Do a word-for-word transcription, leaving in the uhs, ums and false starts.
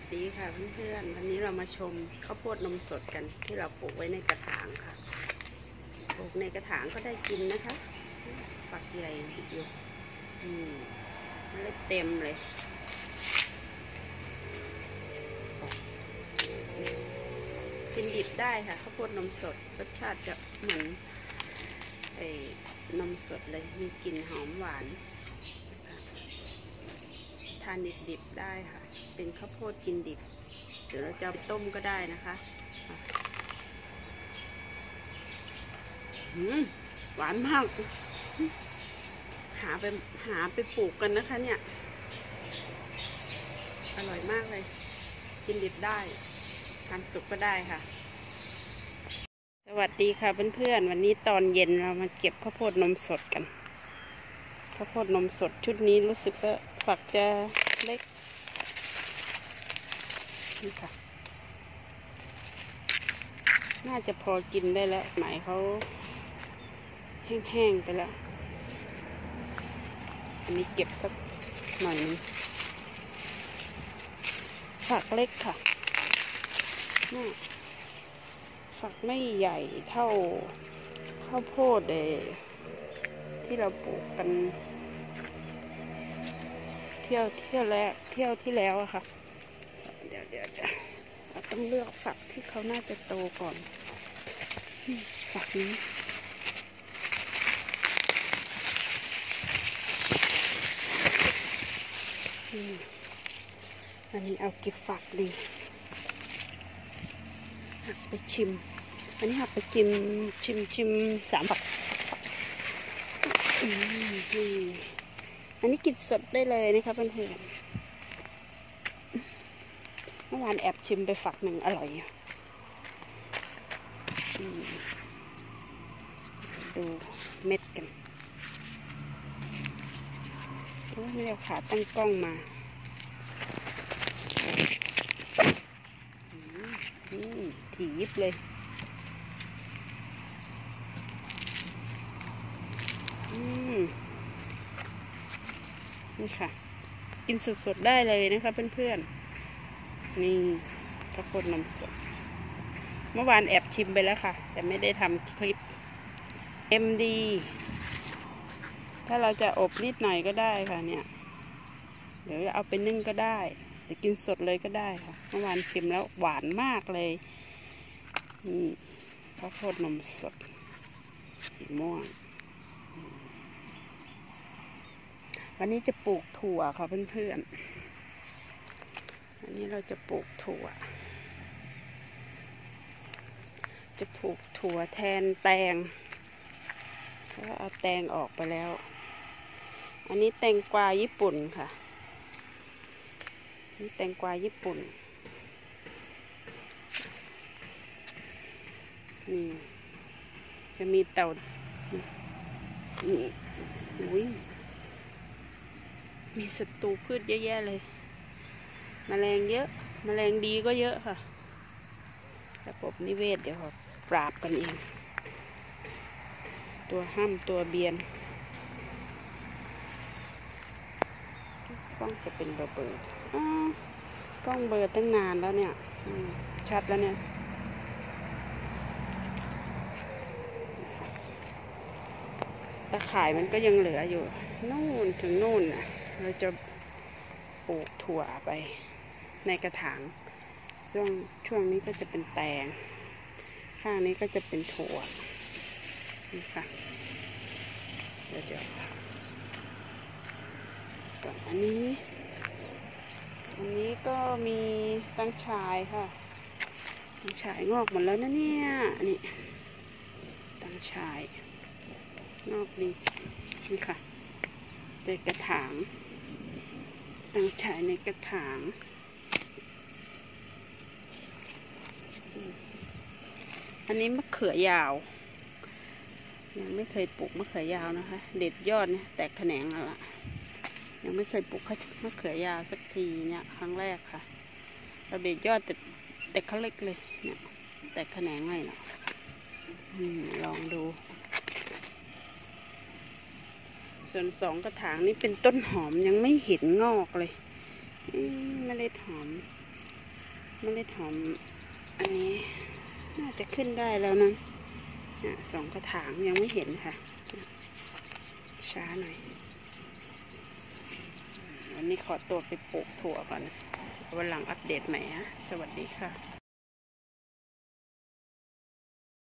ดีค่ะเพื่อนๆวันนี้เรามาชมข้าวโพดนมสดกันที่เราปลูกไว้ในกระถางค่ะปลูกในกระถางก็ได้กินนะคะฝักใหญ่อยู่อืมเมล็ดเต็มเลยกินดิบได้ค่ะข้าวโพดนมสดรสชาติจะเหมือนไอ้นมสดเลยมีกลิ่นหอมหวานทานดิบๆได้ค่ะเป็นข้าวโพดกินดิบเดี๋ยวเราจะต้มก็ได้นะคะหืมหวานมากหาไปหาไปปลูกกันนะคะเนี่ยอร่อยมากเลยกินดิบได้ทานสุกก็ได้ค่ะสวัสดีค่ะเพื่อนๆวันนี้ตอนเย็นเรามาเก็บข้าวโพดนมสดกันข้าวโพดนมสดชุดนี้รู้สึกว่าฝักจะเล็กนี่ค่ะน่าจะพอกินได้แล้วสมัยเขาแห้งๆไปแล้วอันนี้เก็บสักหน่อยนึงฝักเล็กค่ะนี่ฝักไม่ใหญ่เท่าข้าวโพดเดที่เราปลูกกันเที่ยวเที่ยวแรกเที่ยวที่แล้วอะค่ะเดี๋ยวเดี๋ยวเราต้องเลือกฝักที่เขาน่าจะโตก่อนฝักนี้อันนี้เอากี่ฝักดีหักไปชิมอันนี้หักไปชิมชิมชิมสามฝักอืมอันนี้กินสดได้เลยนะคะเพื่อนๆเมื่อวานแอบชิมไปฝักหนึ่งอร่อยดูเม็ดกันไม่ได้ขาตั้งกล้องมาถี่ยิบเลยนี่ค่ะกินสดๆได้เลยนะคะเพื่อนๆนี่ข้าวโพดนมสดเมื่อวานแอบชิมไปแล้วค่ะแต่ไม่ได้ทำคลิป เอ็ม ดี ถ้าเราจะอบนิดหน่อยก็ได้ค่ะเนี่ยเดี๋ยวเอาไปนึ่งก็ได้หรือกินสดเลยก็ได้ค่ะเมื่อวานชิมแล้วหวานมากเลยนี่ข้าวโพดนมสดสีม่วงวันนี้จะปลูกถั่วค่ะเพื่อนๆวันนี้เราจะปลูกถั่วจะปลูกถั่วแทนแตงเพราะเอาแตงออกไปแล้วอันนี้แตงกวาญี่ปุ่นค่ะนี่แตงกวาญี่ปุ่นนี่จะมีเต่านี่อุ้ยมีศัตรูพืชเยอะแยะเลยแมลงเยอะแมลงดีก็เยอะค่ะระบบนิเวศเดี๋ยวเราปราบกันเองตัวห้ามตัวเบียนกล้องจะเป็นเบอร์เบอร์กล้องเบอร์ตั้งนานแล้วเนี่ยชัดแล้วเนี่ยตะข่ายมันก็ยังเหลืออยู่นู่นถึงนู่นน่ะเราจะปลูกถั่วไปในกระถางช่วงช่วงนี้ก็จะเป็นแตงข้างนี้ก็จะเป็นถั่วนี่ค่ะเดี๋ยวเดี๋ยวก่อนอันนี้อันนี้ก็มีตั้งชายค่ะตั้งชายงอกหมดแล้วนะเนี่ยนี่ตั้งชายงอกดีนี่ค่ะในกระถางตั้งชายในกระถางอันนี้มะเขือยาวยังไม่เคยปลูกมะเขือยาวนะคะเด็ดยอดเนี่ยแตกแขนงแล้วล่ะยังไม่เคยปลูกมะเขือยาวสักทีเนี่ยครั้งแรกค่ะเราเด็ดยอดแต่แต่เขาเล็กเลยเนี่ยแตกแขนงเลยเนาะลองดูส่วนสองกระถางนี้เป็นต้นหอมยังไม่เห็นงอกเลยเมล็ดหอมเมล็ดหอมอันนี้น่าจะขึ้นได้แล้วนะสองกระถางยังไม่เห็นค่ะช้าหน่อยวันนี้ขอตัวไปปลูกถั่วก่อนวันหลังอัปเดตใหม่ฮะสวัสดีค่ะ